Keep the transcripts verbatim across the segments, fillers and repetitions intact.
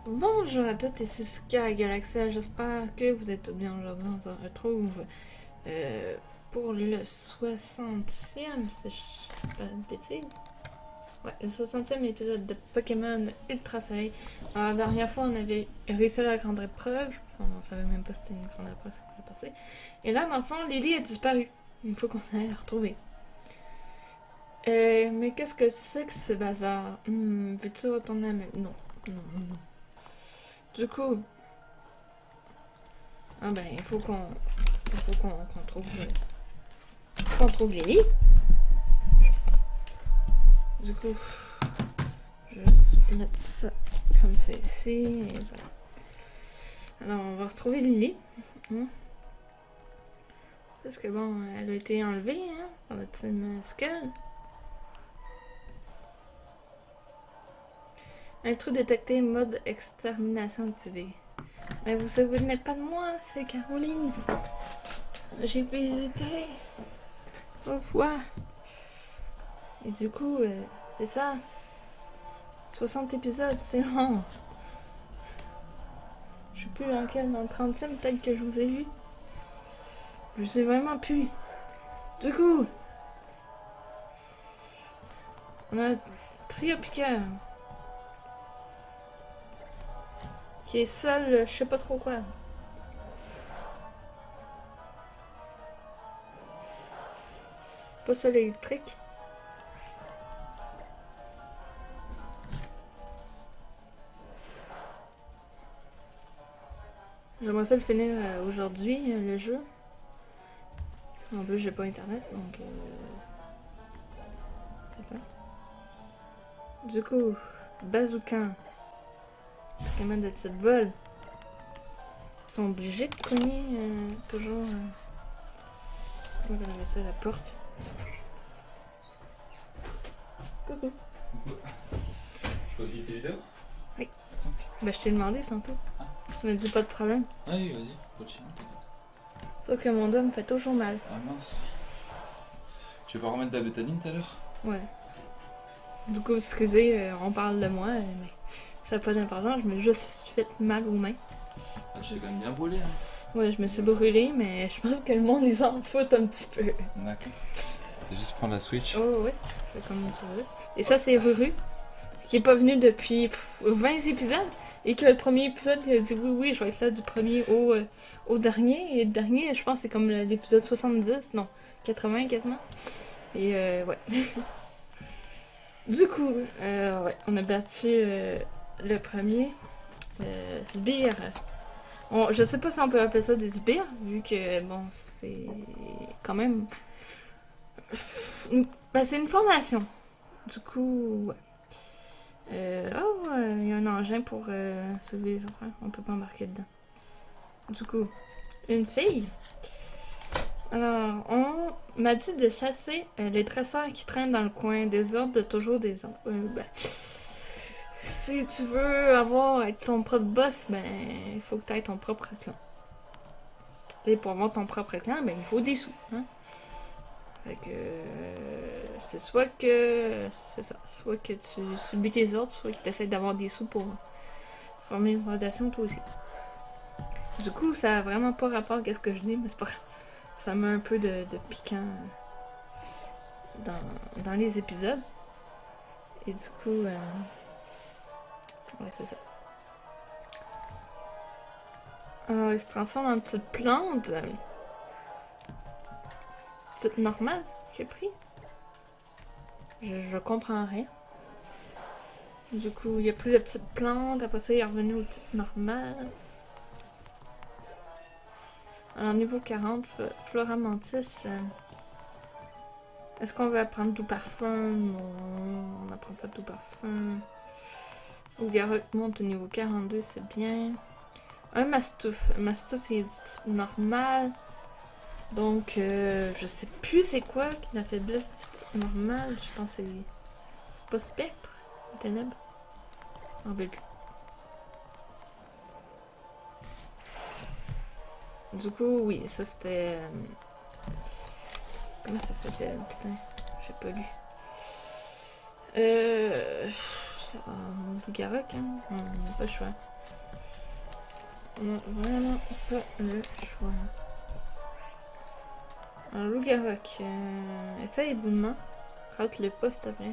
Bonjour à toutes, ici Sky Galaxia, j'espère que vous êtes tous bien aujourd'hui. On se retrouve euh, pour le soixantième, si je dis pas de bêtises. Ouais, le soixantième épisode de Pokémon Ultra Soleil. Alors, la dernière fois, on avait réussi la grande épreuve. Enfin, on savait même pas si c'était une grande épreuve, ça pouvait passer. Et là, dans le fond, Lily a disparu. Il faut qu'on aille la retrouver. Euh, mais qu'est-ce que c'est que ce bazar? Hmm, veux-tu retourner à ma... Non, non, non. Du coup, ah ben, il faut qu'on, il faut qu'on qu'on trouve, euh, qu'on trouve Lily. Du coup, je vais juste mettre ça comme ça ici et voilà. Alors, on va retrouver Lily. Hein? Parce que bon, elle a été enlevée, hein, dans le team Skull. Intrus détecté, mode extermination activé. Mais vous vous souvenez pas de moi, c'est Caroline. J'ai visité une fois. Et du coup, euh, c'est ça. soixante épisodes, c'est long. Je sais plus dans quel, dans le trentième peut-être que je vous ai vu. Je sais vraiment plus. Du coup, on a Trio Piqueur. Qui est seul, je sais pas trop quoi. Pas seul électrique. J'aimerais ça le finir euh, aujourd'hui, euh, le jeu. En plus, j'ai pas internet, donc... Euh... C'est ça. Du coup, Bazooka. Pokémon de type vol. Ils sont obligés de cogner euh, toujours... Euh... Comment on appelle ça, la porte. Coucou. Choisis tes vidéos? Oui. Bah, je t'ai demandé tantôt. Ah. Tu me dis pas de problème. Ah oui, vas-y, continue, t'inquiète. Sauf que mon dos me fait toujours mal. Ah mince. Tu veux pas remettre de la bétanine tout à l'heure? Ouais. Du coup, excusez, euh, on parle de moi, euh, mais ça n'a pas d'importance. Je me suis juste fait mal aux mains. Ah, tu t'es quand même bien brûlé. Hein. Ouais, je me suis brûlée, mais je pense que le monde, ils s'en foutent un petit peu. D'accord. Je vais juste prendre la Switch. Oh, ouais, c'est comme tu veux. Et ça, c'est Ruru, qui est pas venu depuis pff, vingt épisodes. Et que le premier épisode, il a dit oui, oui, je vais être là du premier au, euh, au dernier. Et le dernier, je pense, c'est comme l'épisode soixante-dix, non, quatre-vingts quasiment. Et euh, ouais. Du coup, euh, ouais, on a battu euh, le premier. Euh, sbire. On, je sais pas si on peut appeler ça des sbires, vu que, bon, c'est quand même... Ben, c'est une formation. Du coup, ouais. Euh, oh, il euh, y a un engin pour euh, sauver les enfants. On peut pas embarquer dedans. Du coup, une fille. Alors, on m'a dit de chasser euh, les dresseurs qui traînent dans le coin. Des ordres, de toujours des ordres. Euh, ben, si tu veux avoir être ton propre boss, ben, il faut que tu aies ton propre clan. Et pour avoir ton propre clan, ben, il faut des sous. Hein? Fait que euh, c'est soit que c'est ça, soit que tu subis les ordres, soit que tu essaies d'avoir des sous pour former une fondation toi aussi. Du coup, ça a vraiment pas rapport à ce que je dis, mais c'est pas grave. Ça met un peu de, de piquant dans, dans les épisodes. Et du coup, euh, ouais, c'est ça. Alors, il se transforme en petite plante. Petite normale j'ai pris. Je, je comprends rien. Du coup, il n'y a plus de petite plante. Après ça, il est revenu au type normal. Alors, niveau quarante, Flora Mantis. Euh, Est-ce qu'on veut apprendre tout parfum? Non, on n'apprend pas tout parfum. Ougarok monte au niveau quarante-deux, c'est bien. Un Mastouf. Un Mastouf, il est du type normal. Donc, euh, je sais plus c'est quoi la faiblesse du type normal. Je pense que c'est... C'est pas spectre? Ténèbres? Je m'en rappelle plus. Du coup, oui, ça c'était... Euh... Comment ça s'appelle? Putain, j'ai pas lu. Euh... Euh... Garok, hein? On n'a pas le choix. On a vraiment pas le choix. Un loup-garok. Euh, essaye éboulement. Rate-le pas, s'il te plaît.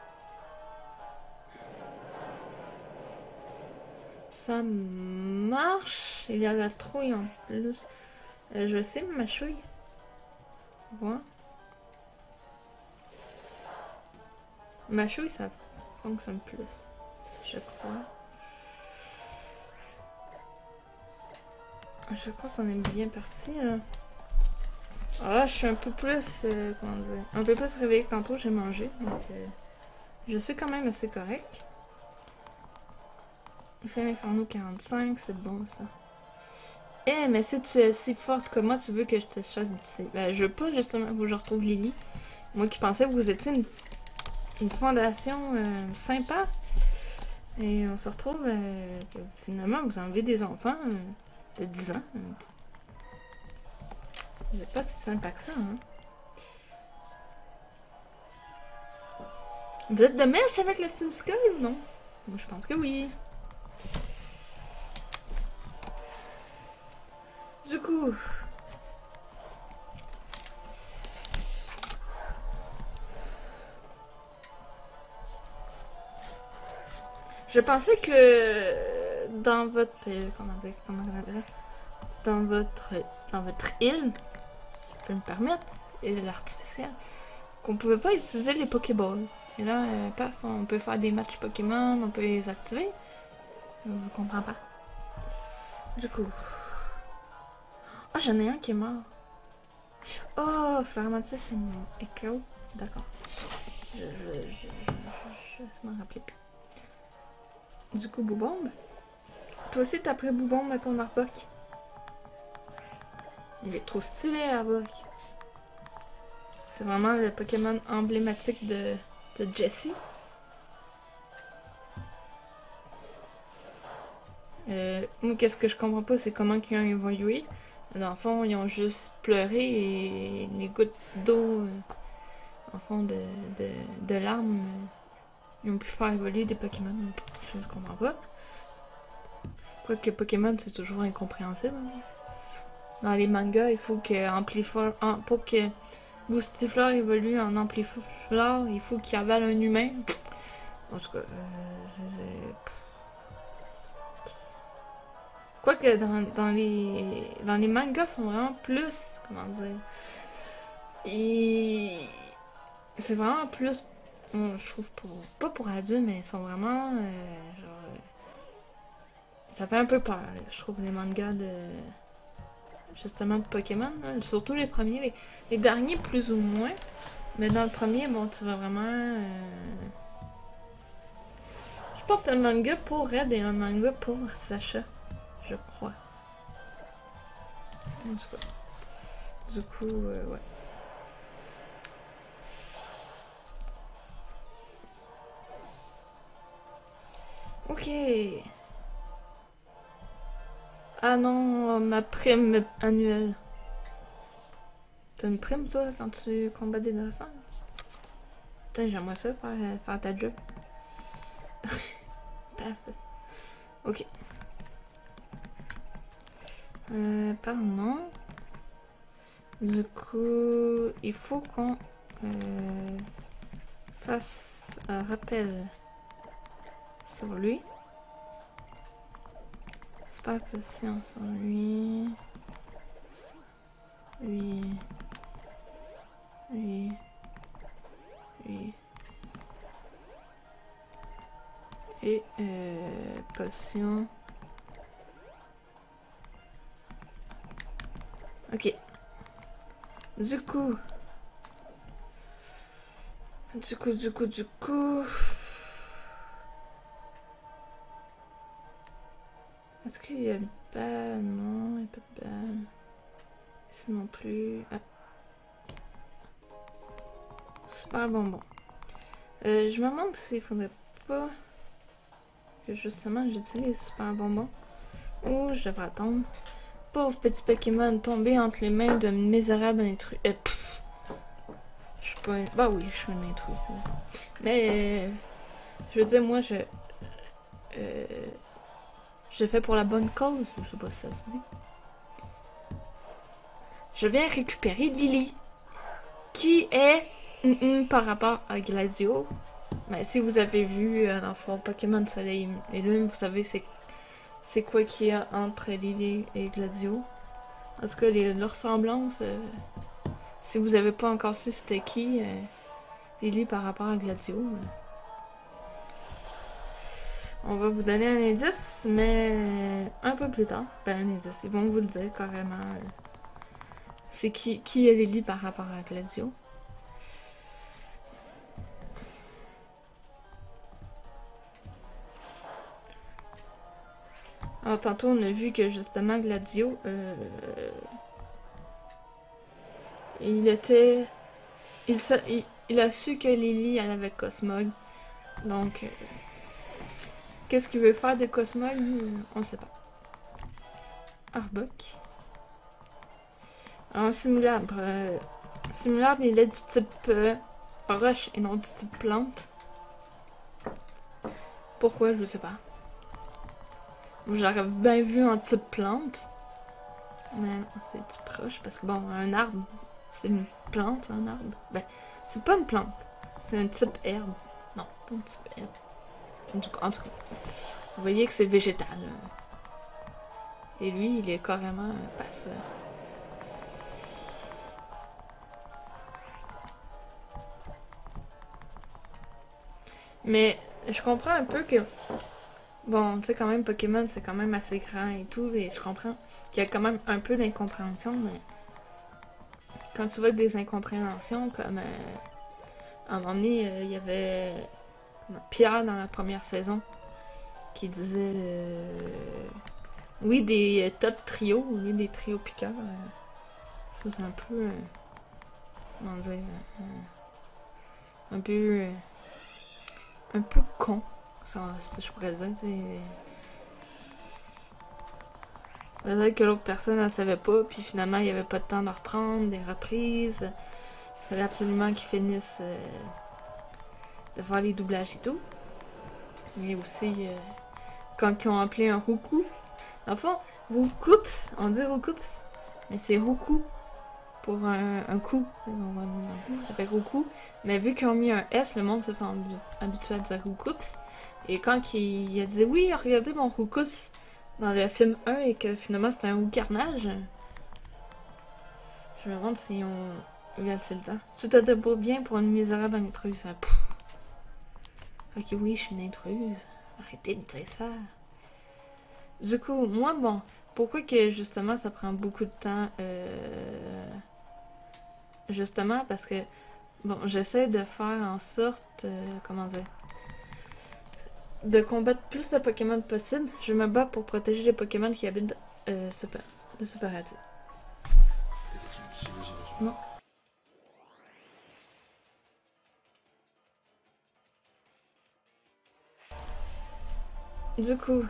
Ça marche. Il y a la trouille en plus. Euh, je sais, ma chouille. Voilà. Ma chouille, ça fonctionne plus. Je crois. Je crois qu'on est bien parti là. Ah, je suis un peu plus, euh, comment dire, un peu plus réveillée que tantôt, j'ai mangé. Donc, euh, je suis quand même assez correct. Il fait l'inferno quarante-cinq, c'est bon ça. Eh, mais si tu es si forte que moi, tu veux que je te chasse d'ici. Ben, je veux pas justement que je retrouve Lily. Moi qui pensais que vous étiez une, une fondation euh, sympa. Et on se retrouve euh, que finalement vous enlevez des enfants euh, de dix ans. Euh. Vous n'êtes pas si sympa que ça, hein. Vous êtes de mèche avec la Simskull ou non? Moi je pense que oui. Du coup... Je pensais que dans votre... Euh, comment dire? Comment dire? Dans votre... Dans votre île, je peux me permettre, île artificielle, qu'on pouvait pas utiliser les Pokéballs. Et là, euh, paf, on peut faire des matchs Pokémon, on peut les activer. Je comprends pas. Du coup... Oh, j'en ai un qui est mort. Oh, Flormantis, c'est mon Echo. D'accord. Je... Je... Je... Je... Je m'en rappelais plus. Du coup, Boubombe. Toi aussi, t'as pris Boubombe à ton Arbok. Il est trop stylé, Arbok. C'est vraiment le Pokémon emblématique de, de Jessie. Euh, moi, qu'est-ce que je comprends pas, c'est comment ils ont évolué. Dans le fond, ils ont juste pleuré et les gouttes d'eau, euh, en fond de, de, de larmes, euh, ils ont pu faire évoluer des Pokémon. Je ne comprends pas. Quoique Pokémon, c'est toujours incompréhensible. Dans les mangas, il faut que Ampliflore, en, pour que Boostiflore évolue en Ampliflore, il faut qu'il avale un humain. En tout cas, euh, quoique dans, dans les dans les mangas, sont vraiment plus, comment dire, et c'est vraiment plus, je trouve, pour, pas pour adultes, mais ils sont vraiment, euh, genre, ça fait un peu peur, là, je trouve, les mangas de... Justement de Pokémon, là. Surtout les premiers, les, les derniers plus ou moins. Mais dans le premier, bon, tu vas vraiment... Euh... Je pense que c'est un manga pour Red et un manga pour Sacha. Je crois. En tout cas. Du coup, euh, ouais. Ok. Ah non, ma prime annuelle. T'as une prime, toi, quand tu combats des dresseurs? Putain, j'aimerais ça, faire, faire ta job. Parfait. Ok. Euh, pardon. Du coup, il faut qu'on euh, fasse un rappel sur lui. Super patient sur lui. Lui. Lui. Lui. Et euh, potion. Ok. Du coup. Du coup, du coup, du coup. Est-ce qu'il y a une balle? Non, il n'y a pas de balle. Ici non plus. Ah. Super bonbon. Euh, je me demande s'il faudrait pas que justement j'utilise super bonbon. Ou je devrais attendre. Pauvre petit Pokémon tombé entre les mains d'un misérable intrus. Euh, pff. Je suis pas... Bah oui, je suis un intrus. Mais... Euh, je veux dire, moi, je... Euh, Je le fais pour la bonne cause, je sais pas si ça se dit. Je viens récupérer Lily, qui est mm -mm, par rapport à Gladio. Mais si vous avez vu euh, dans le fond Pokémon Soleil et Lune, vous savez c'est c'est quoi qu'il y a entre Lily et Gladio. En tout cas, les, leur ressemblance, euh, si vous avez pas encore su c'était qui, euh, Lily par rapport à Gladio. Euh, on va vous donner un indice, mais un peu plus tard. Ben, un indice, ils vont vous le dire carrément. Euh, c'est qui, qui est Lily par rapport à Gladio. Alors, tantôt, on a vu que justement Gladio, euh, il était. Il, il, il a su que Lily, elle avait Cosmog. Donc, euh, qu'est-ce qu'il veut faire de Cosmog? On ne sait pas. Arbok. Alors, Simulabre. Euh, Simulabre, il est du type euh, roche et non du type plante. Pourquoi? Je sais pas. J'aurais bien vu un type plante. Mais non, c'est type roche. Parce que bon, un arbre, c'est une plante, un arbre. Ben, c'est pas une plante. C'est un type herbe. Non, pas un type herbe. En tout cas, en tout cas vous voyez que c'est végétal. Et lui, il est carrément euh, paf. Mais je comprends un peu que... Bon, tu sais, quand même, Pokémon, c'est quand même assez grand et tout, et je comprends qu'il y a quand même un peu d'incompréhension, mais... Quand tu vois des incompréhensions, comme... Euh, à un moment donné, euh, il y avait... Pierre, dans la première saison, qui disait... Euh, oui, des euh, top trios, oui, des trios piqueurs. Euh, ça, c'est un peu... Euh, comment dire... Euh, un peu... Euh, un peu con. Ça, ça je pourrais dire, c'est... Peut-être que l'autre personne ne savait pas, puis finalement il n'y avait pas de temps de reprendre, des reprises. Il fallait absolument qu'ils finissent euh, de faire les doublages et tout. Mais aussi, euh, quand ils ont appelé un Roucou. Dans le fond, Roucoups, on dit Roucoups, mais c'est Roucou pour un, un coup. Ça fait Roucou. Mais vu qu'ils ont mis un S, le monde se sent habitué à dire Roucoups. Et quand il, il a dit oui, regardez mon Roucoups dans le film un et que finalement c'était un Roucarnage, je me demande si on. Regarde, c'est le temps. Tu t'étais pas bien pour une misérable intruse. Hein? Ok, oui, je suis une intruse. Arrêtez de dire ça. Du coup, moi, bon, pourquoi que justement ça prend beaucoup de temps euh... Justement parce que, bon, j'essaie de faire en sorte, euh, comment dire, de combattre plus de Pokémon possible. Je me bats pour protéger les Pokémon qui habitent euh, ce, de ce paradis. Non. Du coup...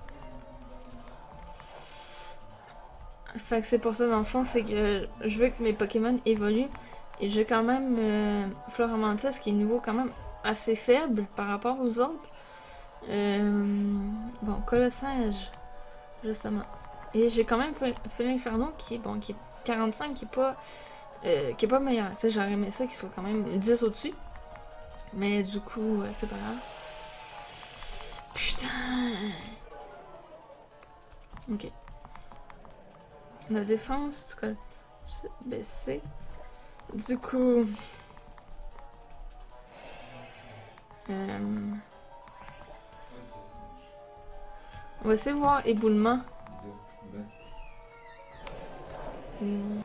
Fait que c'est pour ça, dans le fond, c'est que je veux que mes Pokémon évoluent. Et j'ai quand même euh, Floramantis qui est niveau quand même assez faible par rapport aux autres. Euh, bon, Colossage, justement. Et j'ai quand même Feuille-Inferno qui est bon, qui est quarante-cinq, qui est pas, euh, qui est pas meilleur. Tu sais, j'aurais aimé ça qu'il soit quand même dix au-dessus. Mais du coup, euh, c'est pas grave. Putain. Ok. La défense, tu connais, baisser. Du coup, euh, on va essayer de voir éboulement. Et...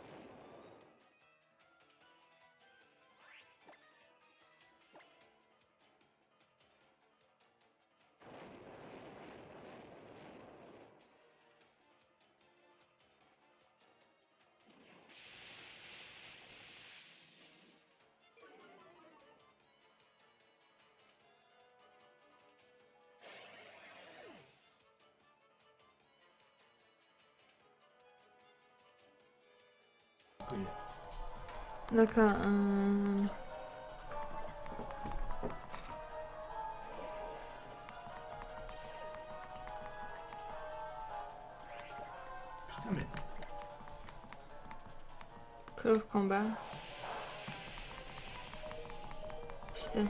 D'accord. Euh... Close combat. Putain.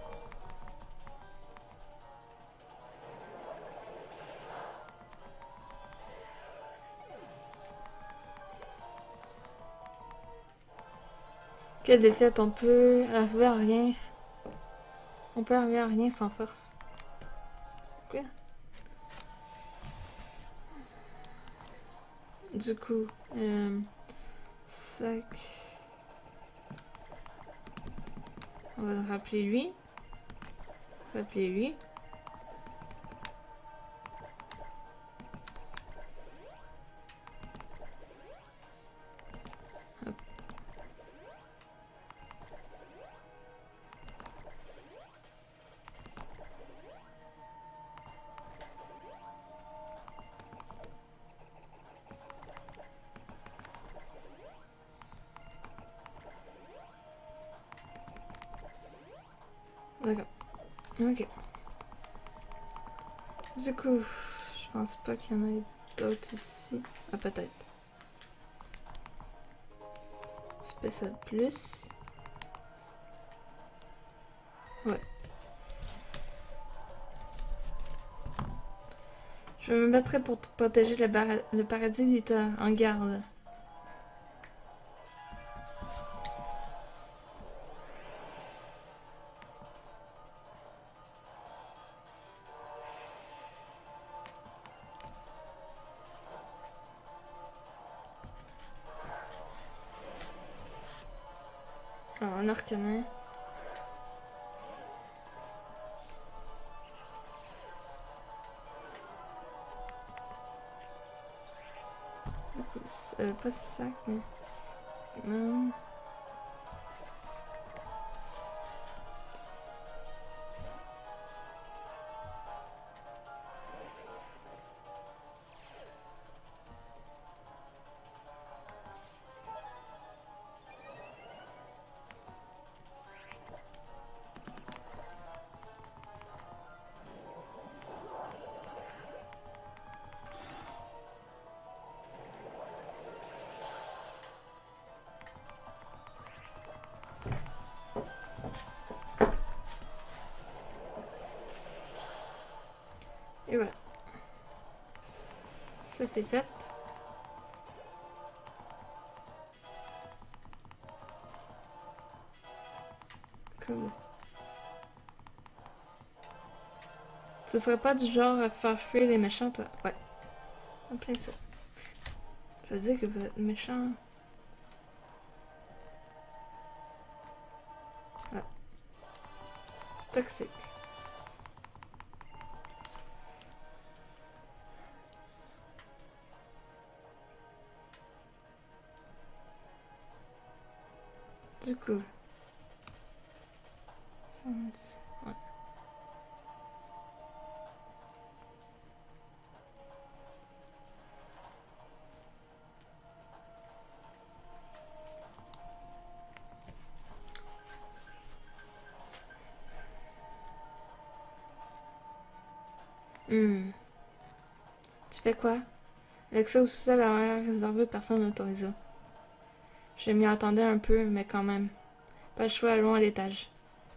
Quelle défaite, on peut arriver à rien. On peut arriver à rien sans force. Quoi? Du coup, euh, sac. On va le rappeler lui. Rappeler lui. Hop. D'accord. Ok. Du coup, je pense pas qu'il y en ait d'autres ici. Ah, peut-être. Spécial plus. Ouais. Je me battrai pour te protéger le, le paradis d'Ita. En garde. Alors, un arcanin. Euh, pas sac, mais... Hum. Et voilà. Ça c'est fait. Cool. Ce serait pas du genre à faire fuir les méchants, toi? Ouais. En plein ça. Ça veut dire que vous êtes méchant. Ouais. Toxique. Du coup. Ça, ouais. Hmm. Tu fais quoi? L'accès au sous-sol est réservé aux personnes autorisées. Je m'y attendais un peu, mais quand même. Pas le choix, allons à l'étage.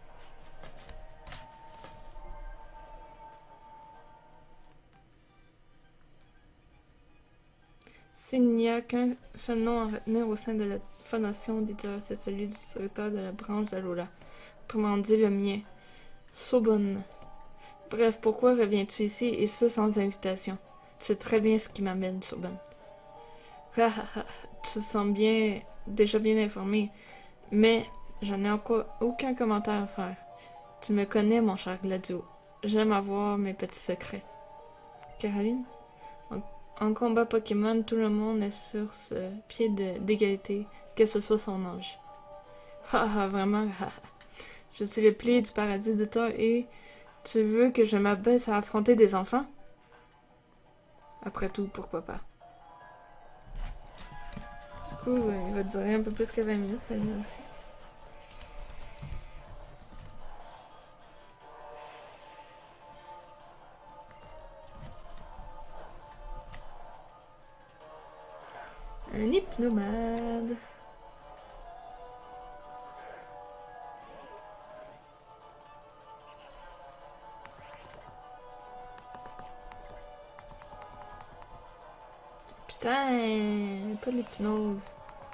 S'il n'y a qu'un seul nom à retenir au sein de la fondation d'éditeur, c'est celui du directeur de la branche d'Alola. Autrement dit, le mien. Sobonne. Bref, pourquoi reviens-tu ici, et ce sans invitation? Tu sais très bien ce qui m'amène, Sobonne. Ah, ah, ah, tu te sens bien, déjà bien informé, mais je n'ai encore aucun commentaire à faire. Tu me connais, mon cher Gladio. J'aime avoir mes petits secrets. Caroline? En, en combat Pokémon, tout le monde est sur ce pied d'égalité, que ce soit son âge. Ah ah, vraiment, ah, je suis le pilier du paradis de toi et tu veux que je m'abaisse à affronter des enfants? Après tout, pourquoi pas? Du coup, il va durer un peu plus que vingt minutes, celui-là aussi. Un hypnomade. Putain, pas de l'hypnose.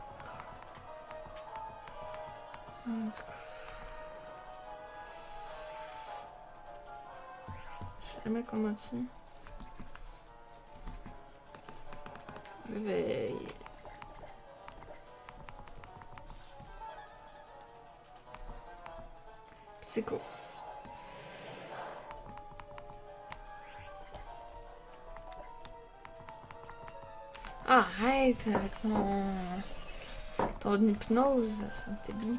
En tout cas. Je sais jamais comment dire. Réveil. Psycho. Arrête avec mon... ton hypnose, ça me fait bip.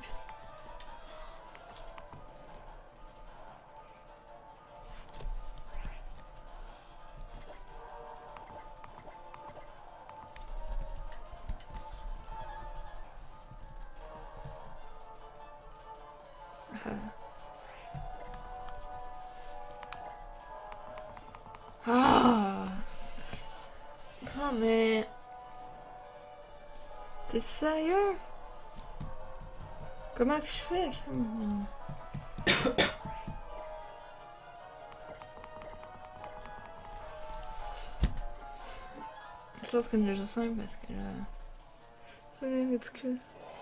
Ah. Non mais... T'es sérieux? Comment que je fais? Hmm. Je pense qu'on est juste simple parce que là... C'est ridicule.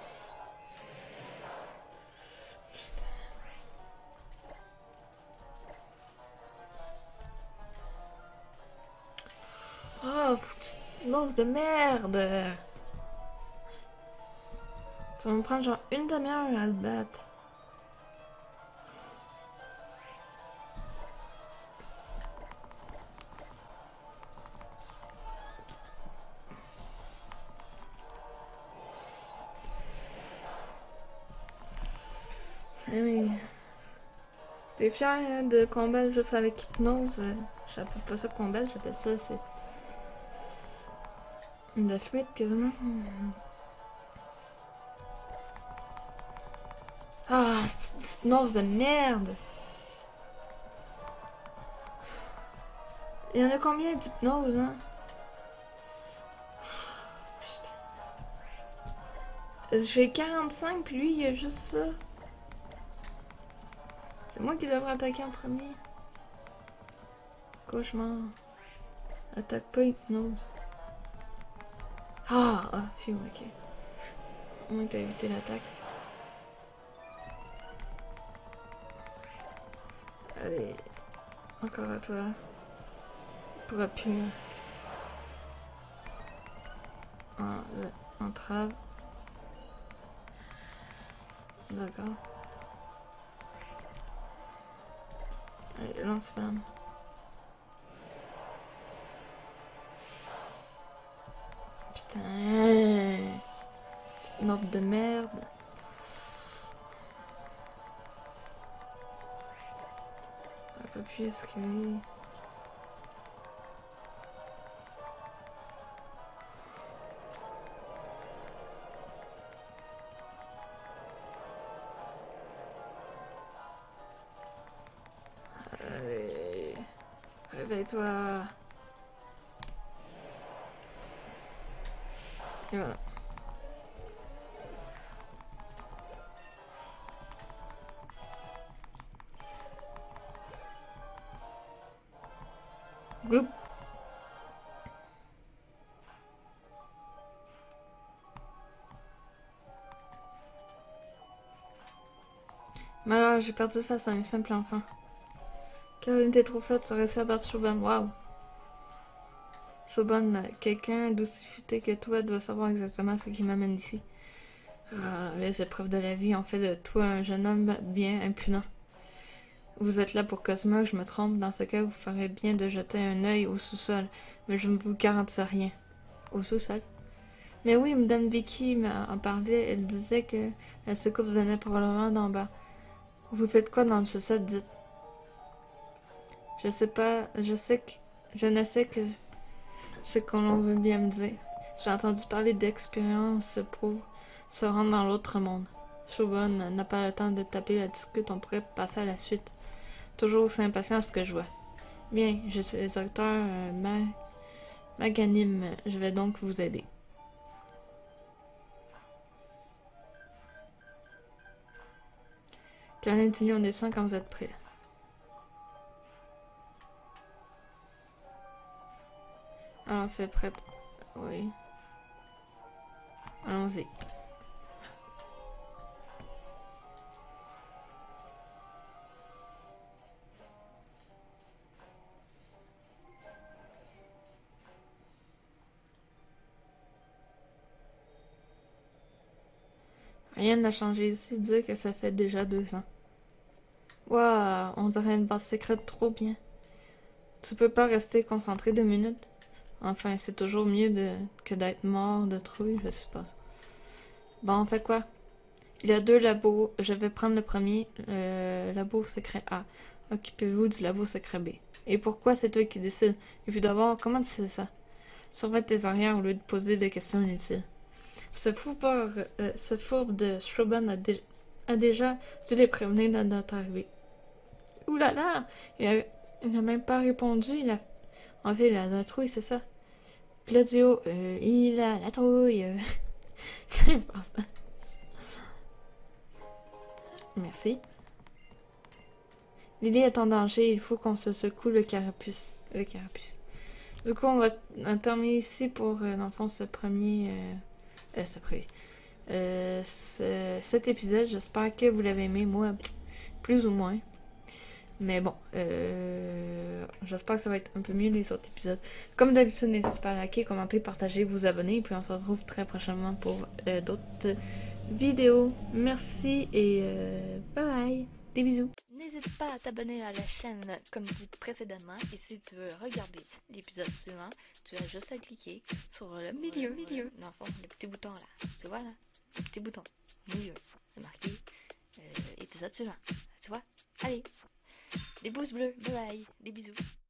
Oh, foutue lance de merde! Ça va me prendre genre une demi-heure à le battre. Eh oui. T'es fier hein, de combattre juste avec hypnose? J'appelle pas ça combattre, j'appelle ça c'est... de la fuite quasiment. Ah, cette hypnose de merde! Il y en a combien d'hypnoses, hein? J'ai quarante-cinq, puis lui, il y a juste ça. C'est moi qui devrais attaquer en premier. Cauchemar. Attaque pas hypnose. Ah, ah, phew, ok. Au moins t'as évité l'attaque. Allez. Encore à toi. Pourra plus. Ah, entrave. D'accord. Allez, lance-flamme. Putain. Petite note de merde. On peut plus esquiver. Allez. Réveille-toi. Et voilà. Groupe. Mais alors, j'ai perdu face à un simple enfant. Caroline était trop forte, ça réussi à battre Shoban. Waouh! Shoban, quelqu'un d'aussi futé que toi doit savoir exactement ce qui m'amène ici. Ah, les épreuves de la vie ont fait de toi un jeune homme bien impudent. Vous êtes là pour Cosmo, je me trompe. Dans ce cas, vous ferez bien de jeter un œil au sous-sol. Mais je ne vous garantis rien. Au sous-sol? Mais oui, Madame Vicky m'en parlait. Elle disait que la secousse venait probablement d'en bas. Vous faites quoi dans le sous-sol, dites? Je sais pas, je sais que... Je ne sais que ce qu'on veut bien me dire. J'ai entendu parler d'expérience pour se rendre dans l'autre monde. Shoban n'a pas le temps de taper la discute, on pourrait passer à la suite. Toujours aussi impatient ce que je vois. Bien, je suis le directeur euh, ma... magnanime. Je vais donc vous aider. Caroline Tigny, on descend quand vous êtes prêts. Alors c'est prêt. Oui. Allons-y. Rien n'a changé ici, dire que ça fait déjà deux ans. Waouh, on dirait une base secrète trop bien. Tu peux pas rester concentré deux minutes? Enfin, c'est toujours mieux de... que d'être mort de trouille, je suppose. Bon, on fait quoi? Il y a deux labos. Je vais prendre le premier, le labo secret A. Occupez-vous du labo secret B. Et pourquoi c'est toi qui décides? Et puis d'abord, comment tu sais ça? Surveille tes arrières au lieu de poser des questions inutiles. Ce fourbe, euh, ce fourbe de Schroban a, dé a déjà dû les prévenir de notre arrivée. Ouh là là! Il a, il a même pas répondu. Il a... En fait, il a la trouille, c'est ça? Claudio, euh, il a la trouille. C'est important. Merci. Lily est en danger, il faut qu'on se secoue le carapuce. Le carapuce. Du coup, on va terminer ici pour, euh, dans le fond, ce premier... Euh, euh, ce premier... Euh, ce, cet épisode. J'espère que vous l'avez aimé, moi, plus ou moins. Mais bon, euh, j'espère que ça va être un peu mieux les autres épisodes. Comme d'habitude, n'hésitez pas à liker, commenter, partager, vous abonner. Et puis on se retrouve très prochainement pour euh, d'autres vidéos. Merci et euh, bye bye. Des bisous. N'hésite pas à t'abonner à la chaîne comme dit précédemment. Et si tu veux regarder l'épisode suivant, tu as juste à cliquer sur le milieu, milieu. Dans le fond, le petit bouton là. Tu vois là? Le petit bouton. Milieu. C'est marqué euh, épisode suivant. Tu vois? Allez! Des pouces bleus, bye bye, des bisous.